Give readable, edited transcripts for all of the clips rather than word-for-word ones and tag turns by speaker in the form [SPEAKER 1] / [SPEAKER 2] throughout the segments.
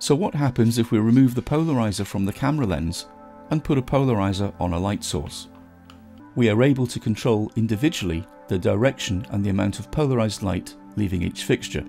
[SPEAKER 1] So what happens if we remove the polarizer from the camera lens and put a polarizer on a light source? We are able to control individually the direction and the amount of polarized light leaving each fixture.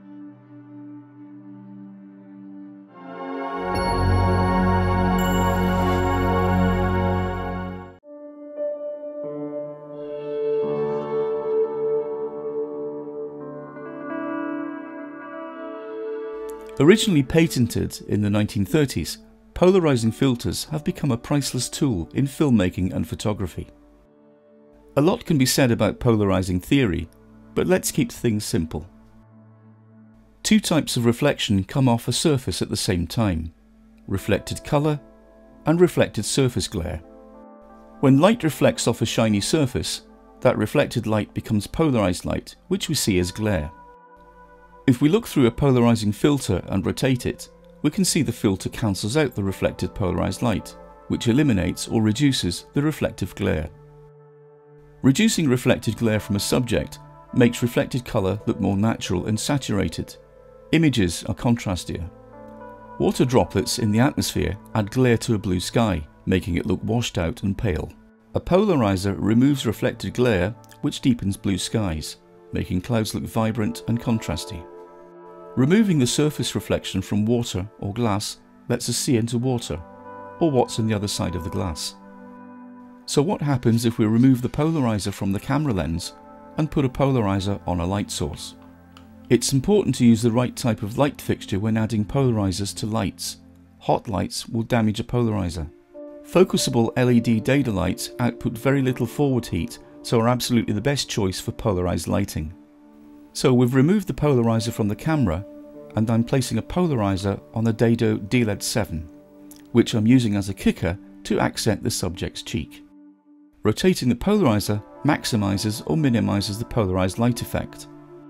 [SPEAKER 1] Originally patented in the 1930s, polarizing filters have become a priceless tool in filmmaking and photography. A lot can be said about polarizing theory, but let's keep things simple. Two types of reflection come off a surface at the same time: reflected colour and reflected surface glare. When light reflects off a shiny surface, that reflected light becomes polarized light, which we see as glare. If we look through a polarizing filter and rotate it, we can see the filter cancels out the reflected polarized light, which eliminates or reduces the reflective glare. Reducing reflected glare from a subject makes reflected colour look more natural and saturated. Images are contrastier. Water droplets in the atmosphere add glare to a blue sky, making it look washed out and pale. A polarizer removes reflected glare, which deepens blue skies, making clouds look vibrant and contrasty. Removing the surface reflection from water or glass lets us see into water, or what's on the other side of the glass. So what happens if we remove the polarizer from the camera lens and put a polarizer on a light source? It's important to use the right type of light fixture when adding polarizers to lights. Hot lights will damage a polarizer. Focusable LED dedolights output very little forward heat, so are absolutely the best choice for polarized lighting. So we've removed the polarizer from the camera, and I'm placing a polarizer on a Dado DLED 7, which I'm using as a kicker to accent the subject's cheek. Rotating the polarizer maximises or minimises the polarized light effect.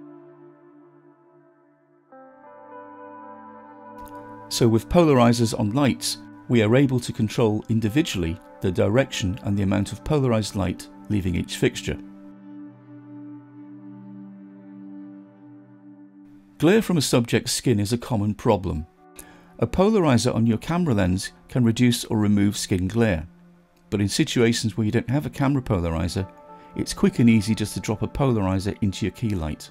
[SPEAKER 1] So with polarizers on lights, we are able to control individually the direction and the amount of polarized light leaving each fixture. Glare from a subject's skin is a common problem. A polarizer on your camera lens can reduce or remove skin glare, but in situations where you don't have a camera polarizer, it's quick and easy just to drop a polarizer into your key light.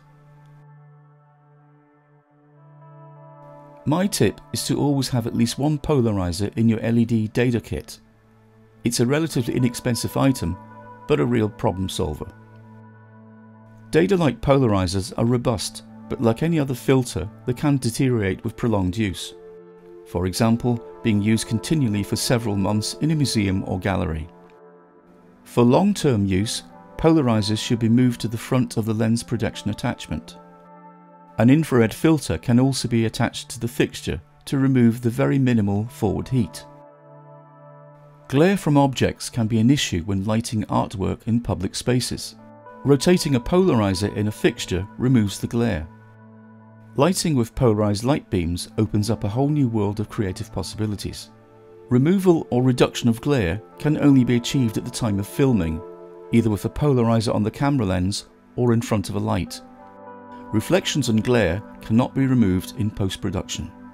[SPEAKER 1] My tip is to always have at least one polarizer in your LED dado kit. It's a relatively inexpensive item, but a real problem solver. Dedolight polarizers are robust, but like any other filter, they can deteriorate with prolonged use. For example, being used continually for several months in a museum or gallery. For long-term use, polarizers should be moved to the front of the lens projection attachment. An infrared filter can also be attached to the fixture to remove the very minimal forward heat. Glare from objects can be an issue when lighting artwork in public spaces. Rotating a polarizer in a fixture removes the glare. Lighting with polarized light beams opens up a whole new world of creative possibilities. Removal or reduction of glare can only be achieved at the time of filming, either with a polarizer on the camera lens or in front of a light. Reflections and glare cannot be removed in post-production.